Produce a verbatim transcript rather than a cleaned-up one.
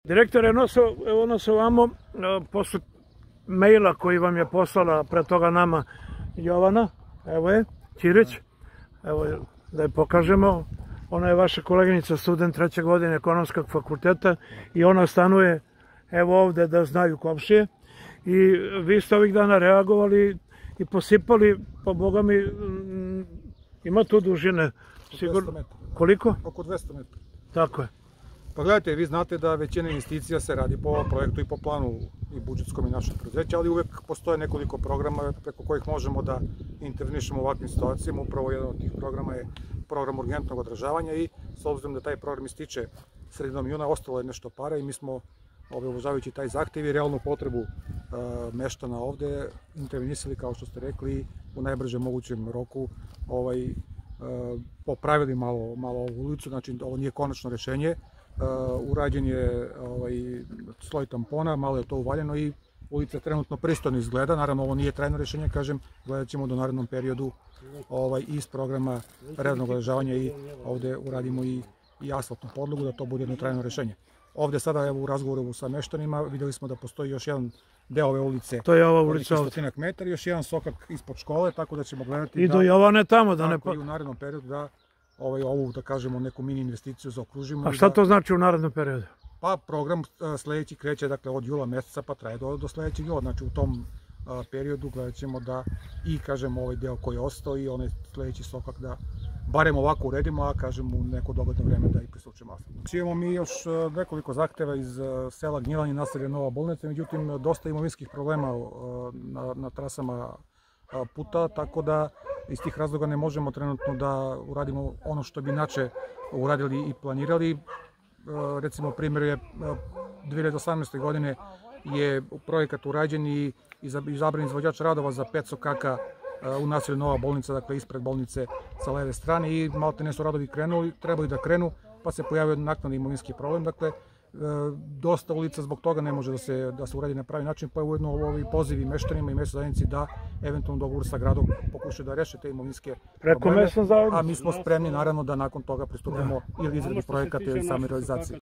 Direktore, evo nas ovamo, posle maila koji vam je poslala pre toga nama Jovana, evo je, Ćirić, evo da je pokažemo. Ona je vaša koleginica, student treće godine ekonomskog fakulteta i ona stanuje evo ovde, da znaju komšije. I vi ste ovih dana reagovali i posipali, pa boga mi, ima tu dužine. dvesta metara. Koliko? Oko dvesta metara. Tako je. Pa gledajte, vi znate da većina investicija se radi po projektu i po planu i budžetskom i našeg preduzeća, ali uvek postoje nekoliko programa preko kojih možemo da intervenišemo u ovakvim situacijama. Upravo jedan od tih programa je program urgentnog održavanja i s obzirom da taj program ističe sredinom juna, ostalo je nešto para i mi smo, uvažavajući taj zahtev i realnu potrebu meštana ovde, intervenisali, kao što ste rekli, u najbržem mogućem roku popravili malo ovu ulicu. Znači, ovo nije konačno rešenje. Urađen je sloj tampona, malo je to uvaljeno i ulica trenutno pristojno izgleda. Naravno, ovo nije trajno rešenje, kažem, gledat ćemo do narednom periodu iz programa redovnog održavanja i ovde uradimo i asfaltnu podlogu, da to bude jedno trajno rešenje. Ovde sada u razgovoru sa meštanima videli smo da postoji još jedan deo ove ulice. To je ova ulica ovde. Stotinak metara, još jedan sokak ispod škole, tako da ćemo gledati da... I do Jovane tamo, da ne... Tako i u narednom periodu da ovu, da kažemo, neku mini investiciju zaokružimo. A šta to znači u narednom periodu? Pa program sledeći kreće, dakle, od jula meseca pa traje do sledećeg jula. Znači u tom periodu gledat ćemo da i, kažem, ovaj deo koji je ostao i onaj sledeći sokak da barem ovako uredimo, a kažem u neko dogodno vreme da i prisučemo asfalt. Imamo mi još nekoliko zahteva iz sela Gnjilanje, naselje Nova Bolnica, međutim dosta imovinskih problema na trasama puta, tako da iz tih razloga ne možemo trenutno da uradimo ono što bi inače uradili i planirali. Recimo, primjer je dve hiljade osamnaeste. godine je projekat urađen i izabran izvođač radova za pet sokaka u naselju Nova Bolnica, dakle ispred bolnice sa leve strane, i malte ne su radovi krenuli, trebali da krenu, pa se pojavio naknadni imovinski problem. Dakle, dosta ulica zbog toga ne može da se uradi na pravi način, pa je ujedno ovi pozivi meštanima i mesnoj zajednici da eventualno dogovor sa gradom pokušaju da reše te imovinske probleme, a mi smo spremni naravno da nakon toga pristupimo ili izradi projekata ili same realizacije.